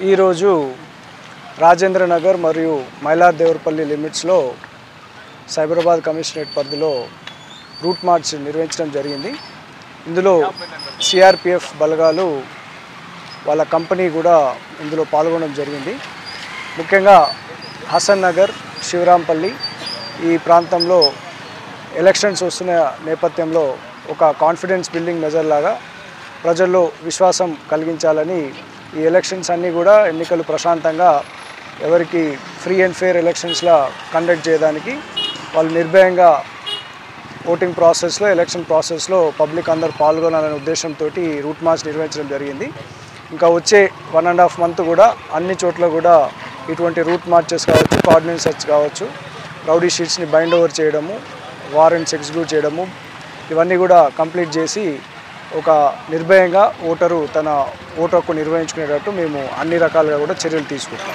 ఈరోజు రాజేంద్రనగర్ మరియు మైలార్దేవరపల్లి లిమిట్స్లో సైబరాబాద్ కమిషనరేట్ పరిధిలో రూట్ మార్చ్ నిర్వహించడం జరిగింది. ఇందులో CRPF బలగాలు వాళ్ళ కంపెనీ కూడా ఇందులో పాల్గొనడం జరిగింది. ముఖ్యంగా హసన్ నగర్, శివరాంపల్లి ఈ ప్రాంతంలో ఎలక్షన్స్ వస్తున్న నేపథ్యంలో ఒక కాన్ఫిడెన్స్ బిల్డింగ్ మెజర్ లాగా ప్రజల్లో విశ్వాసం కలిగించాలని ఈ ఎలక్షన్స్ అన్నీ కూడా ఎన్నికలు ప్రశాంతంగా ఎవరికి ఫ్రీ అండ్ ఫెయిర్ ఎలక్షన్స్లా కండక్ట్ చేయడానికి వాళ్ళు నిర్భయంగా ఓటింగ్ ప్రాసెస్లో ఎలక్షన్ ప్రాసెస్లో పబ్లిక్ అందరూ పాల్గొనాలనే ఉద్దేశంతో రూట్ మార్చ్ నిర్వహించడం జరిగింది. ఇంకా వచ్చే 1.5 month కూడా అన్ని చోట్ల కూడా ఇటువంటి రూట్ మార్చెస్ కావచ్చు, కోఆర్డినేట్ సెర్చ్ కావచ్చు, రౌడీ షీట్స్ని బైండ్ ఓవర్ చేయడము, వారెంట్స్ ఎగ్జిక్యూట్ చేయడము ఇవన్నీ కూడా కంప్లీట్ చేసి ఒక నిర్భయంగా ఓటరు తన ఓటు హక్కు నిర్వహించుకునేటట్టు మేము అన్ని రకాలుగా కూడా చర్యలు తీసుకుంటాం.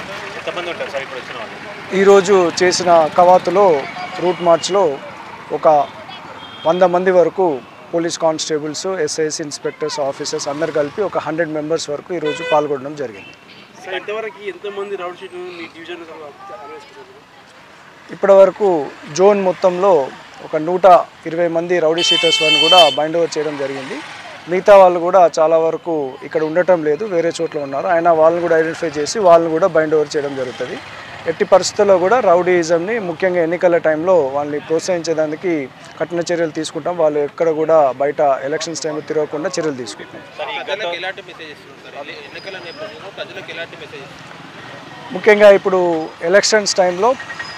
ఈరోజు చేసిన కవాతులో రూట్ మార్చ్లో ఒక 100 మంది వరకు police constables, SIs, inspectors, officers అందరు కలిపి ఒక 100 members వరకు ఈరోజు పాల్గొనడం జరిగింది. ఇప్పటి వరకు జోన్ మొత్తంలో ఒక 120 మంది రౌడీ షీటర్స్ వారిని కూడా బైండ్ ఓవర్ చేయడం జరిగింది. మిగతా వాళ్ళు కూడా చాలా వరకు ఇక్కడ ఉండటం లేదు, వేరే చోట్ల ఉన్నారు. అయినా వాళ్ళని కూడా ఐడెంటిఫై చేసి వాళ్ళని కూడా బైండ్ ఓవర్ చేయడం జరుగుతుంది. ఎట్టి పరిస్థితుల్లో కూడా రౌడీయిజంని ముఖ్యంగా ఎన్నికల టైంలో వాళ్ళని ప్రోత్సహించడానికి కఠిన చర్యలు తీసుకుంటాం. వాళ్ళు ఎక్కడ కూడా బయట ఎలక్షన్స్ టైంలో తిరగకుండా చర్యలు తీసుకుంటాం. ముఖ్యంగా ఇప్పుడు ఎలక్షన్స్ టైంలో